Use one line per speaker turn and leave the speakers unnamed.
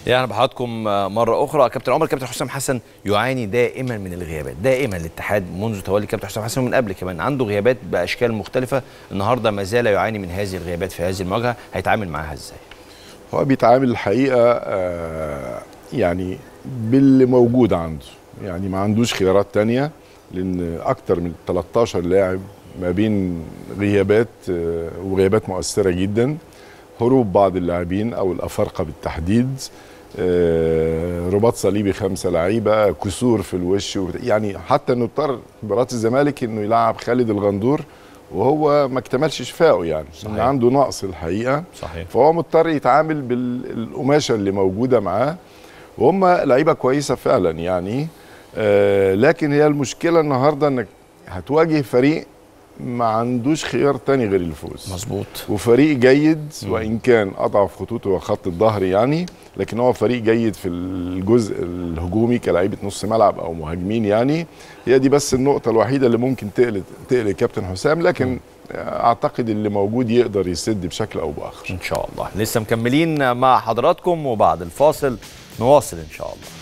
يعني بحضراتكم مرة أخرى. كابتن عمر، كابتن حسام حسن يعاني دائما من الغيابات، دائما الاتحاد منذ تولي كابتن حسام حسن ومن قبل كمان عنده غيابات بأشكال مختلفة. النهارده ما زال يعاني من هذه الغيابات في هذه المواجهة، هيتعامل معاها ازاي؟
هو بيتعامل الحقيقة يعني باللي موجود عنده، يعني ما عندوش خيارات تانية، لأن أكتر من 13 لاعب ما بين غيابات وغيابات مؤثرة جدا، هروب بعض اللاعبين أو الأفارقة بالتحديد، رباط صليبي 5 لعيبة، كسور في الوش، يعني حتى انه اضطر مباراة الزمالك انه يلعب خالد الغندور وهو ما اكتملش شفائه، يعني صحيح. عنده نقص الحقيقة صحيح. فهو مضطر يتعامل بالقماشة اللي موجودة معاه، وهم لعيبة كويسة فعلا يعني. لكن هي المشكلة النهاردة انك هتواجه فريق ما عندوش خيار تاني غير الفوز.
مظبوط.
وفريق جيد وان كان اضعف خطوطه وخط الظهر يعني، لكن هو فريق جيد في الجزء الهجومي كلاعيبه نص ملعب او مهاجمين يعني. هي دي بس النقطه الوحيده اللي ممكن تقلق كابتن حسام، لكن اعتقد اللي موجود يقدر يسد بشكل او باخر
ان شاء الله. لسه مكملين مع حضراتكم وبعد الفاصل نواصل ان شاء الله.